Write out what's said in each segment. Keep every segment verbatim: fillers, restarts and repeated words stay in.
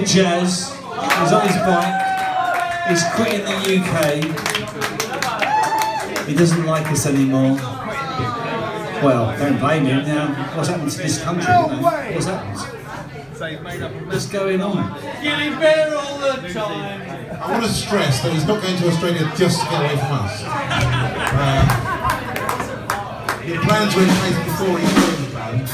Jazz. He's on his bike. He's quitting the U K. He doesn't like us anymore. Well, don't blame him now. What's happened to this country? You know? What's happened? What's going on? Getting better all the time. I want to stress that he's not going to Australia just to get away from us. Uh, the plans were in place before he joined the band.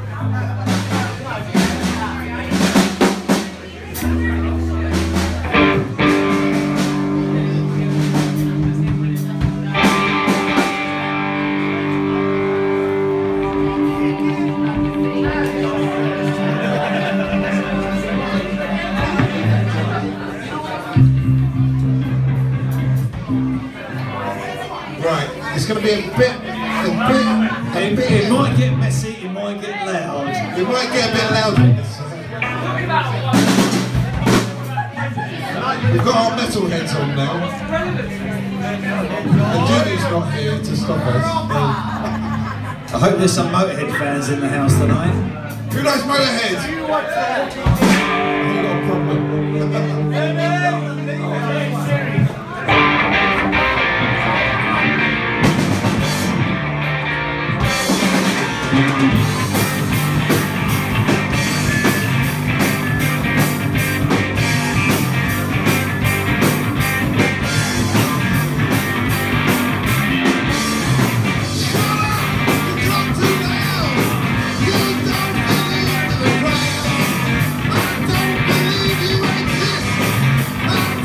Right, it's going to be a bit, a bit, a It, bit. it might get messy, it might get loud. It might get a bit louder. We've got our metal heads on now. And Jimmy's not here to stop us. I hope there's some Motorhead fans in the house tonight. Who likes Motorhead? I've got a problem. I don't believe you exist. I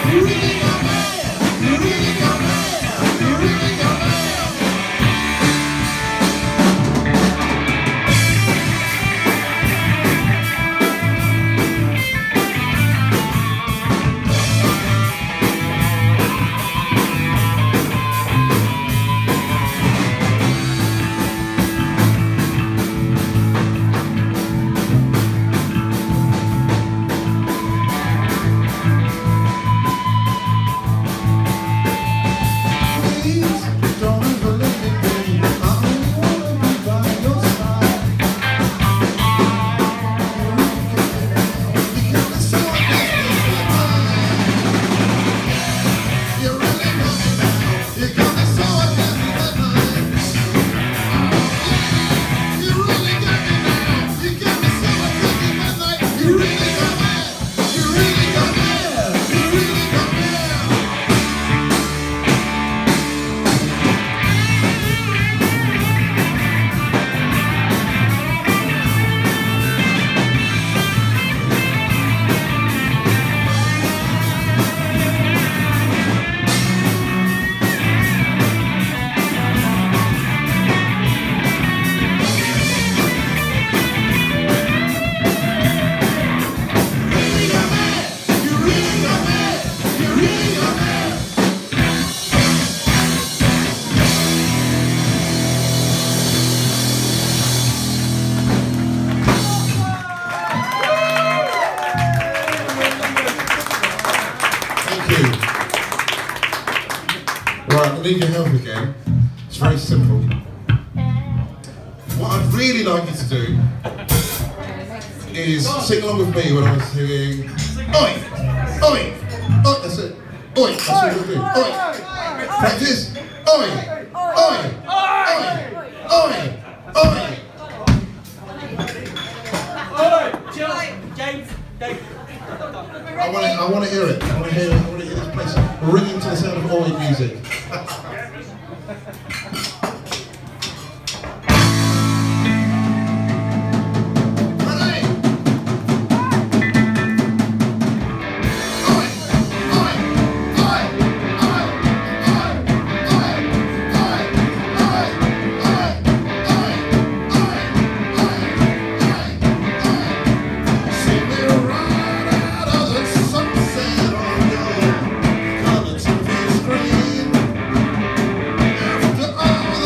Right, I need your help again. It's very simple. What I'd really like you to do is sing along with me when I was singing Oi! Oi! Oi! That's it. Oi! That's what we'll do. Oi! Practice. Oi! Oi! Oi! Oi! Oi! James, James. I want to. I want to hear it. I want to hear it. I want to hear this place ringing to the sound of Oi music. Oh!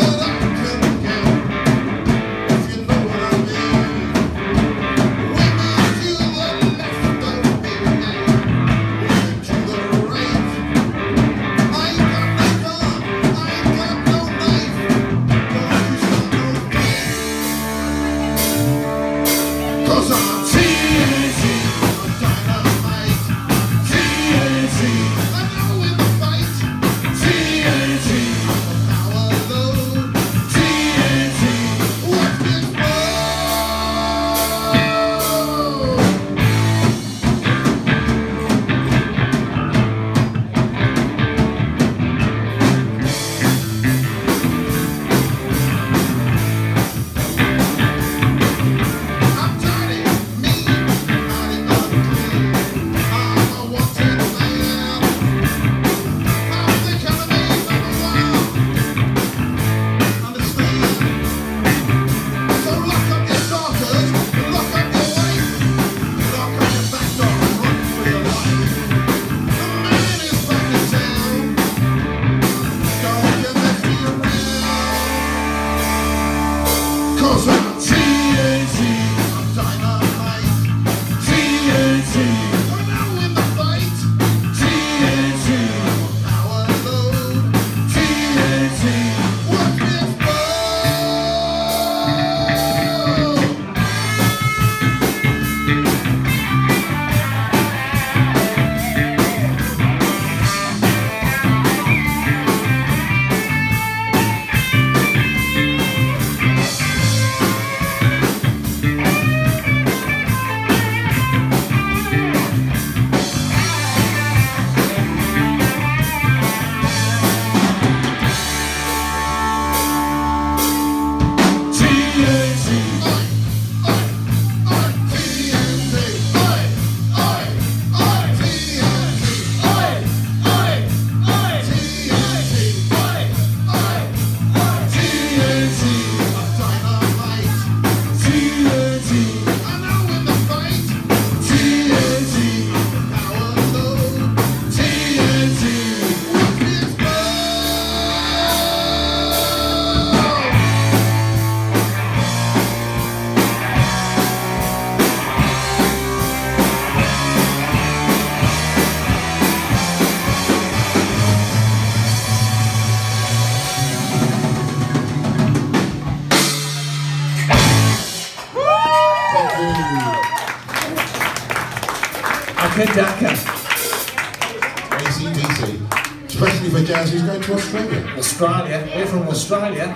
Dakar. Easy peasy. Especially for Jazz who's going to Australia. Australia. We're from Australia.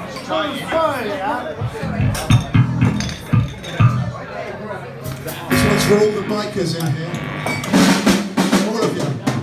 This one's for all the bikers in here. All of you.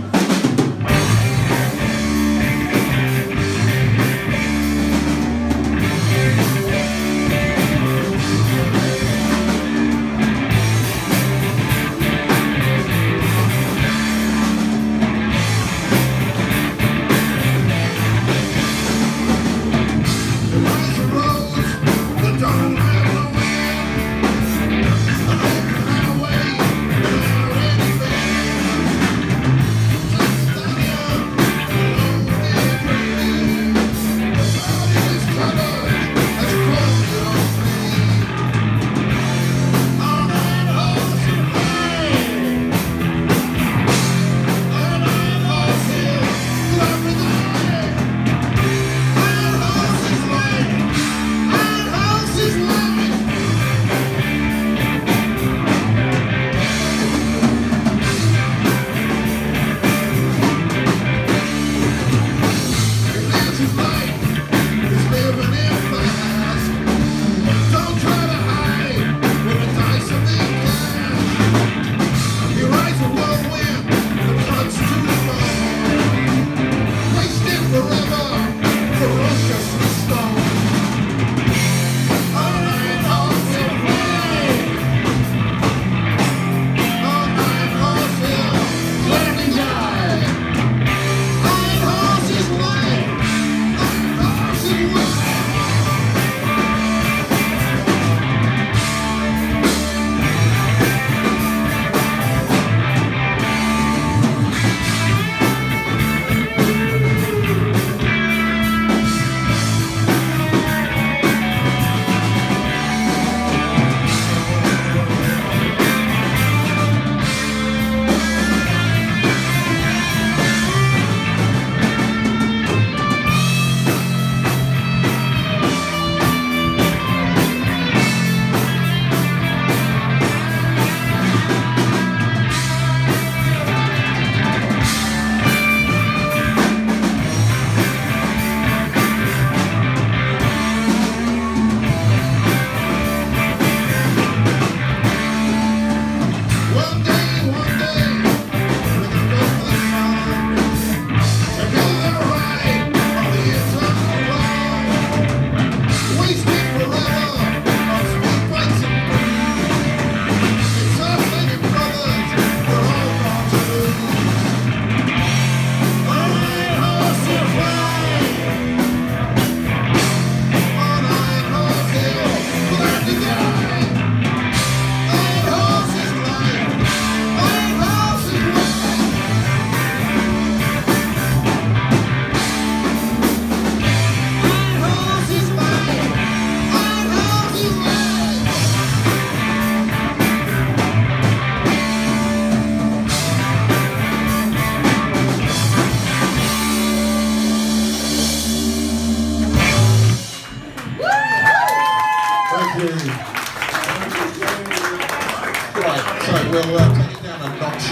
We'll uh, take it down a notch.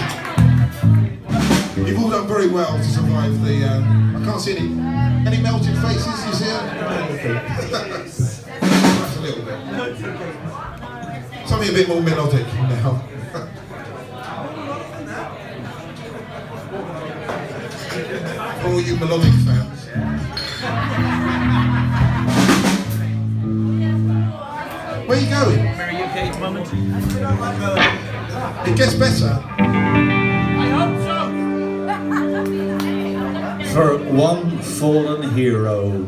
You've all done very well to survive the... Uh, I can't see any any melted faces, you see it? Perhaps a little bit. Something a bit more melodic now. For all you melodic fans. Where are you going? Very U K at the moment. It gets better. I hope so. For one fallen hero.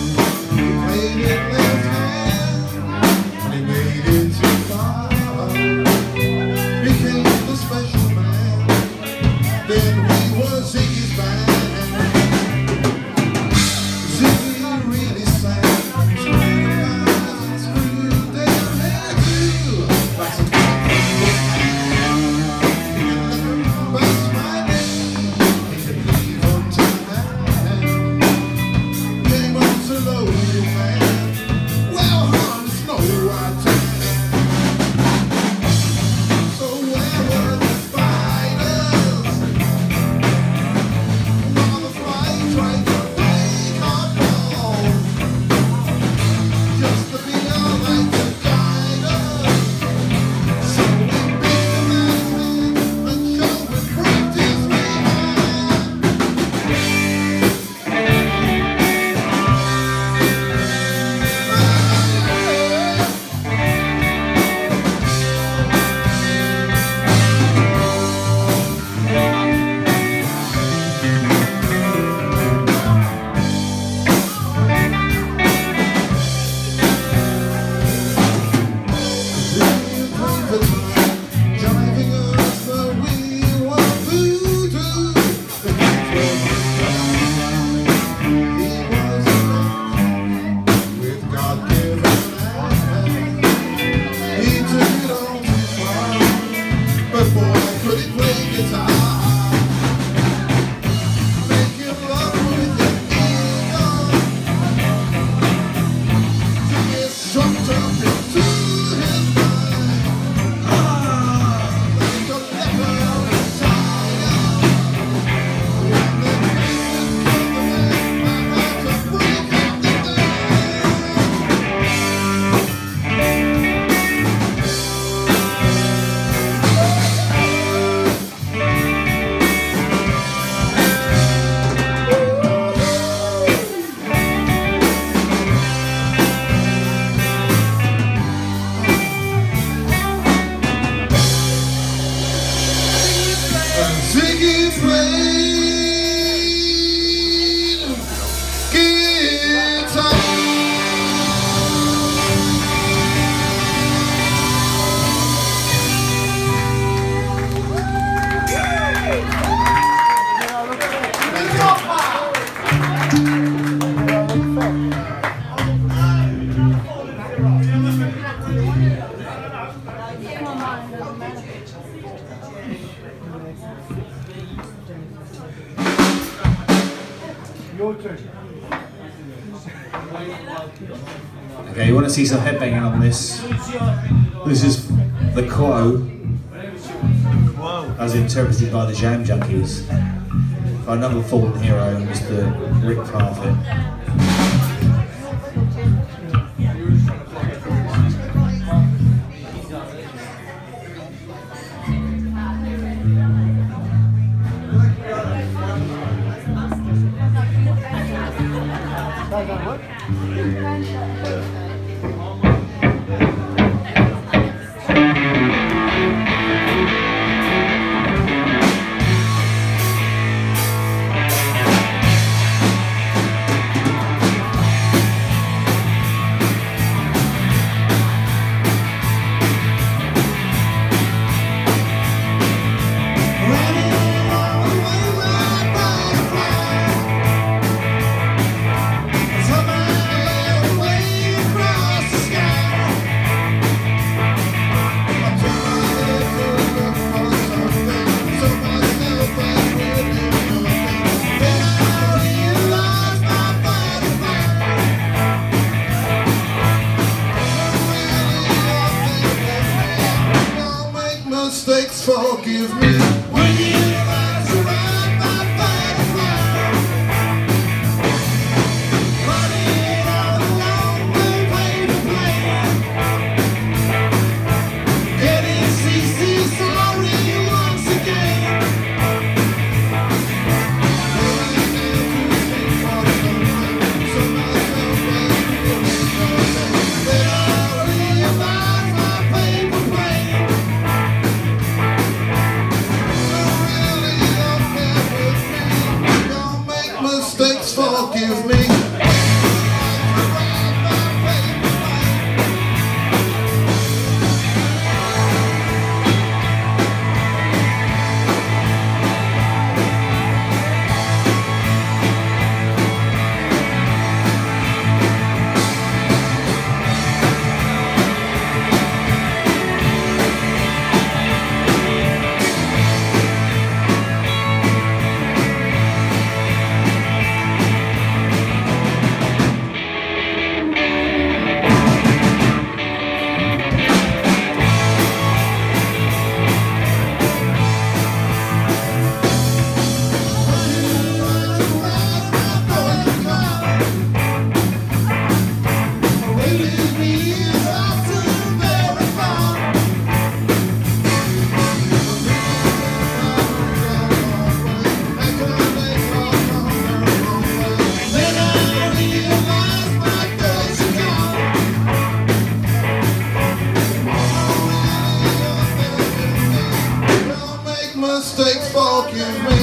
He made it too far. could he play guitar? Make him love with your ego to get sucked up into his mind. Like a leper inside you. And then make him kill the man about to break up the day. Ziggy played guitar. Your turn. Okay, you want to see some headbanging on this? This is The Quo, as interpreted by the Jam Junkies. Our number fallen hero, Mister Rick Parfitt. Does that work? Mistakes, forgive me. When you rise around my butterfly, running all alone, we play to play. Getting C C sorry once again. So myself then I realize my paper plane. Mistakes, forgive me. Mistakes, forgive me.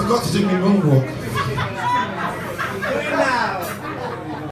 forgot to do my moonwalk.